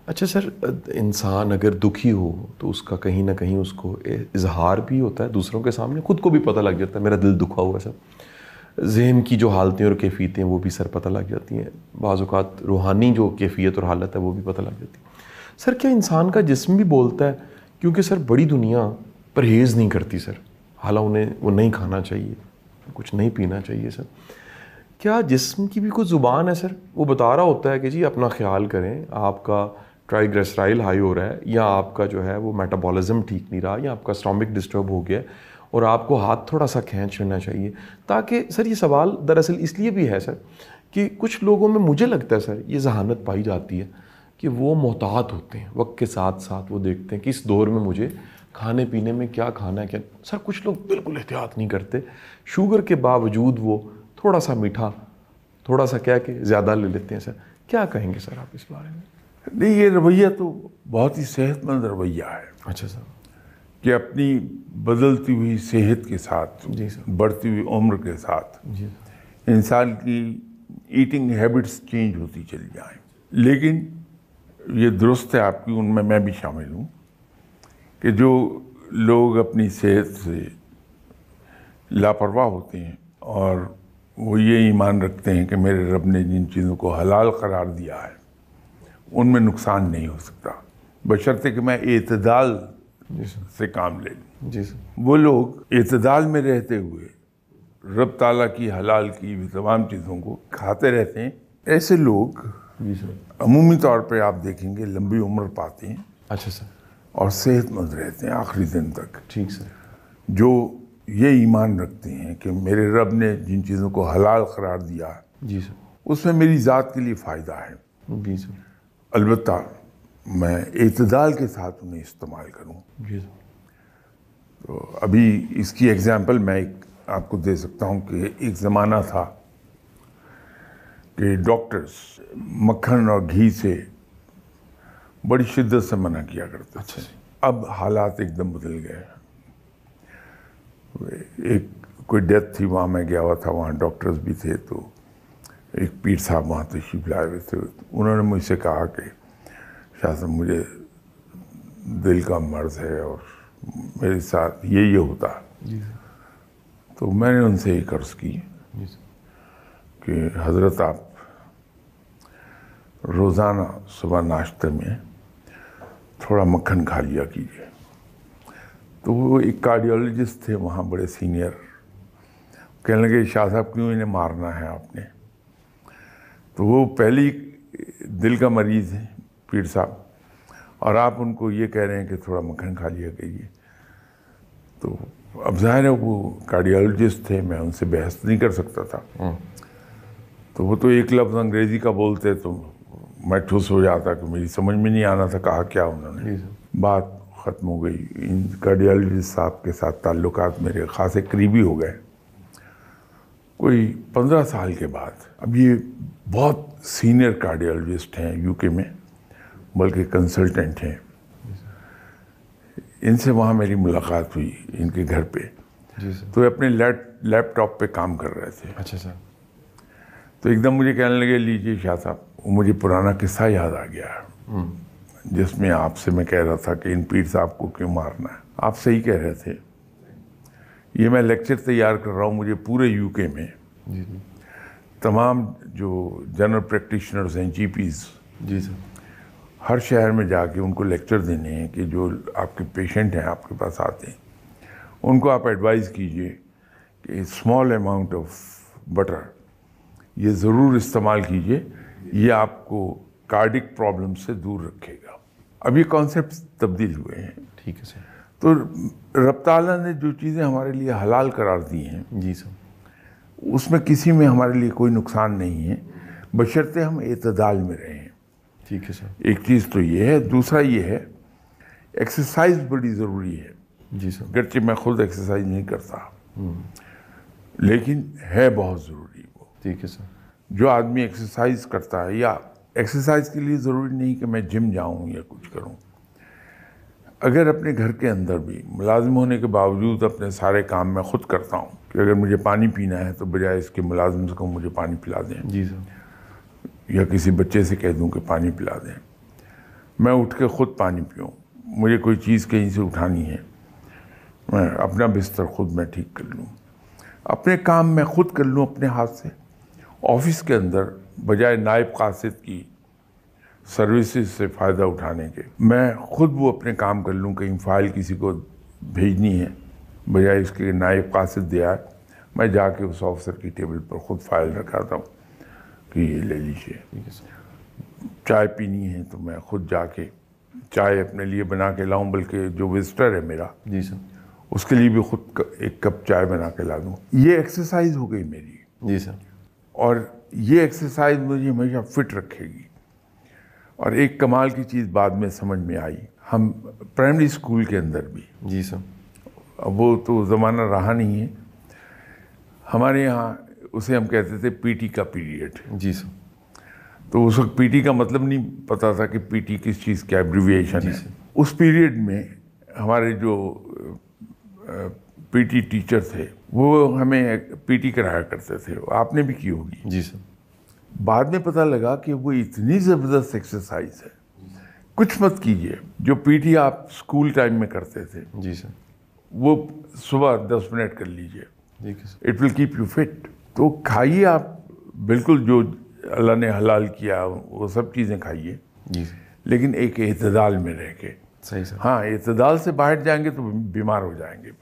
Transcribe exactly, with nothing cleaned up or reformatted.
اچھا سر، انسان اگر دکھی ہو تو اس کا کہیں نہ کہیں اس کو اظہار بھی ہوتا ہے دوسروں کے سامنے، خود کو بھی پتہ لگ جاتا ہے میرا دل دکھا ہوا ہے سر، ذہن کی جو حالتیں اور کیفیتیں وہ بھی سر پتہ لگ جاتی ہیں، بعض اوقات روحانی جو کیفیت اور حالت ہے وہ بھی پتہ لگ جاتی ہے۔ سر کیا انسان کا جسم بھی بولتا ہے؟ کیونکہ سر بڑی دنیا پرہیز نہیں کرتی سر، حالانکہ انہیں وہ نہیں کھانا چاہیے، کچھ نہیں پینا چاہیے سر، کیا جسم کی بھی کوئی زبان ہے سر؟ وہ بتا رہا ہوتا ہے کہ جی اپنا خیال کریں، آپ کا ٹرائیگلیسرائل ہائی ہو رہا ہے، یا آپ کا جو ہے وہ میٹابولزم ٹھیک نہیں رہا، یا آپ کا اسٹامک ڈسٹرب ہو گیا ہے اور آپ کو ہاتھ تھوڑا سا کھینچ لینا چاہیے۔ تاکہ سر یہ سوال دراصل اس لیے بھی ہے سر کہ کچھ لوگوں میں مجھے لگتا ہے سر یہ ذہانت پائی جاتی ہے کہ وہ محتاط ہوتے ہیں، وقت کے ساتھ ساتھ وہ دیکھتے ہیں کہ اس دور میں مجھے کھانے پینے میں کیا کھانا ہے کیا۔ سر کچھ لوگ بالکل احتیاط نہیں کرتے، شوگر کے باوجود وہ تھوڑا سا میٹھا تھوڑا سا کہہ کے زیادہ لے لیتے ہیں۔ سر کیا کہیں گے سر آپ اس بارے میں؟ نہیں، یہ رویہ تو بہت ہی صحت مند رویہ ہے۔ اچھا سر۔ کہ اپنی بدلتی ہوئی صحت کے ساتھ، جی سر، بڑھتی ہوئی عمر کے ساتھ جی انسان کی ایٹنگ ہیبٹس چینج ہوتی چلی جائیں۔ لیکن یہ درست ہے آپ کی، ان میں میں بھی شامل ہوں، کہ جو لوگ اپنی صحت سے لاپرواہ ہوتے ہیں اور وہ یہ ایمان رکھتے ہیں کہ میرے رب نے جن چیزوں کو حلال قرار دیا ہے ان میں نقصان نہیں ہو سکتا، بشرطے کہ میں اعتدال سے کام لے لوں۔ جی سر، وہ لوگ اعتدال میں رہتے ہوئے رب تعالیٰ کی حلال کی ہوئی تمام چیزوں کو کھاتے رہتے ہیں، ایسے لوگ جی سر، عمومی طور پہ آپ دیکھیں گے لمبی عمر پاتے ہیں اچھا سر، اور صحت مند رہتے ہیں آخری دن تک۔ ٹھیک سر، جو یہ ایمان رکھتے ہیں کہ میرے رب نے جن چیزوں کو حلال قرار دیا ہے جی سر، اس میں میری ذات کے لیے فائدہ ہے، جی سر، البتہ میں اعتدال کے ساتھ انہیں استعمال کروں۔ جی سر، تو ابھی اس کی ایگزامپل میں ایک آپ کو دے سکتا ہوں کہ ایک زمانہ تھا کہ ڈاکٹرز مکھن اور گھی سے بڑی شدت سے منع کیا کرتے تھے۔ اب حالات ایک دم بدل گئے۔ ایک کوئی ڈیتھ تھی، وہاں میں گیا ہوا تھا، وہاں ڈاکٹرز بھی تھے، تو ایک پیر صاحب وہاں تشریف لائے ہوئے تھے، انہوں نے مجھ سے کہا کہ شاہ صاحب مجھے دل کا مرض ہے اور میرے ساتھ یہ یہ ہوتا ہے۔ جی تو میں نے ان سے ایک عرض کی سر، کہ حضرت آپ روزانہ صبح ناشتے میں تھوڑا مکھن کھا لیا کیجیے۔ تو وہ ایک کارڈیولوجسٹ تھے وہاں، بڑے سینئر، کہنے لگے شاہ صاحب کیوں انہیں مارنا ہے آپ نے؟ تو وہ پہلی دل کا مریض ہے پیر صاحب، اور آپ ان کو یہ کہہ رہے ہیں کہ تھوڑا مکھن کھا لیا کیجیے۔ تو اب ظاہر ہے وہ کارڈیولوجسٹ تھے، میں ان سے بحث نہیں کر سکتا تھا، تو وہ تو ایک لفظ انگریزی کا بولتے تو میں ٹھوس ہو جاتا کہ میری سمجھ میں نہیں آنا تھا کہا کیا انہوں نے۔ بات ختم ہو گئی، ان کارڈیولوجسٹ صاحب کے ساتھ تعلقات میرے خاصے قریبی ہو گئے۔ کوئی پندرہ سال کے بعد، اب یہ بہت سینئر کارڈیولوجسٹ ہیں یو کے میں، بلکہ کنسلٹنٹ ہیں، ان سے وہاں میری ملاقات ہوئی ان کے گھر پہ، تو وہ اپنے لیپ ٹاپ پہ کام کر رہے تھے۔ اچھا سر، تو ایک دم مجھے کہنے لگے لیجیے شاہ صاحب، وہ مجھے پرانا قصہ یاد آ گیا جس میں آپ سے میں کہہ رہا تھا کہ ان پیر صاحب کو کیوں مارنا ہے۔ آپ صحیح کہہ رہے تھے، یہ میں لیکچر تیار کر رہا ہوں، مجھے پورے یو کے میں تمام جو جنرل پریکٹیشنرز ہیں، جی پیز، جی سر، ہر شہر میں جا کے ان کو لیکچر دینے ہیں کہ جو آپ کے پیشنٹ ہیں آپ کے پاس آتے ہیں ان کو آپ ایڈوائز کیجئے کہ اسمال اماؤنٹ آف بٹر یہ ضرور استعمال کیجئے، یہ آپ کو کارڈک پرابلم سے دور رکھے گا۔ اب یہ کانسیپٹ تبدیل ہوئے ہیں۔ ٹھیک ہے سر، تو رب تعالیٰ نے جو چیزیں ہمارے لیے حلال قرار دی ہیں جی سر، اس میں کسی میں ہمارے لیے کوئی نقصان نہیں ہے، بشرطے ہم اعتدال میں رہیں۔ ٹھیک ہے سر، ایک چیز تو یہ ہے، دوسرا یہ ہے ایکسرسائز بڑی ضروری ہے۔ جی سر، گرچہ میں خود ایکسرسائز نہیں کرتا لیکن ہے بہت ضروری وہ۔ ٹھیک ہے سر، جو آدمی ایکسرسائز کرتا ہے، یا ایکسرسائز کے لیے ضروری نہیں کہ میں جم جاؤں یا کچھ کروں، اگر اپنے گھر کے اندر بھی ملازم ہونے کے باوجود اپنے سارے کام میں خود کرتا ہوں کہ اگر مجھے پانی پینا ہے تو بجائے اس کے ملازم کو مجھے پانی پلا دیں، جی سر، یا کسی بچے سے کہہ دوں کہ پانی پلا دیں، میں اٹھ کے خود پانی پیوں. مجھے کوئی چیز کہیں سے اٹھانی ہے, میں اپنا بستر خود میں ٹھیک کر لوں, اپنے کام میں خود کر لوں اپنے ہاتھ سے. آفس کے اندر بجائے نائب قاصد کی سروسز سے فائدہ اٹھانے کے, میں خود وہ اپنے کام کر لوں. کہیں فائل کسی کو بھیجنی ہے, بجائے اس کے نائب قاصد دیا ہے, میں جا کے اس آفسر کی ٹیبل پر خود فائل رکھاتا ہوں کہ یہ لے لیجیے. چائے پینی ہے تو میں خود جا کے چائے اپنے لیے بنا کے لاؤں, بلکہ جو وزٹر ہے میرا جی سر اس کے لیے بھی خود ایک کپ چائے بنا کے لا دوں. یہ ایکسرسائز ہو گئی میری. جی سر. اور یہ ایکسرسائز مجھے ہمیشہ فٹ رکھے گی. اور ایک کمال کی چیز بعد میں سمجھ میں آئی, ہم پرائمری اسکول کے اندر بھی, جی سر, اب وہ تو زمانہ رہا نہیں ہے, ہمارے یہاں اسے ہم کہتے تھے پی ٹی کا پیریڈ. جی سر. تو اس وقت پی ٹی کا مطلب نہیں پتا تھا کہ پی ٹی کس چیز کا ایبریویشن ہے. اس پیریڈ میں ہمارے جو پی ٹی ٹیچر تھے وہ ہمیں پی ٹی کرایا کرتے تھے. آپ نے بھی کی ہوگی. جی سر. بعد میں پتہ لگا کہ وہ اتنی زبردست ایکسرسائز ہے, کچھ مت کیجیے. جو پی ٹی آپ اسکول ٹائم میں کرتے تھے, جی سر, وہ صبح دس منٹ کر لیجیے. ٹھیک ہے sir. It will keep you fit. تو کھائیے آپ بالکل جو اللہ نے حلال کیا وہ سب چیزیں کھائیے, جی سر. لیکن ایک اعتدال میں رہ کے. صحیح سر. ہاں, اعتدال سے باہر جائیں گے تو بیمار ہو جائیں گے.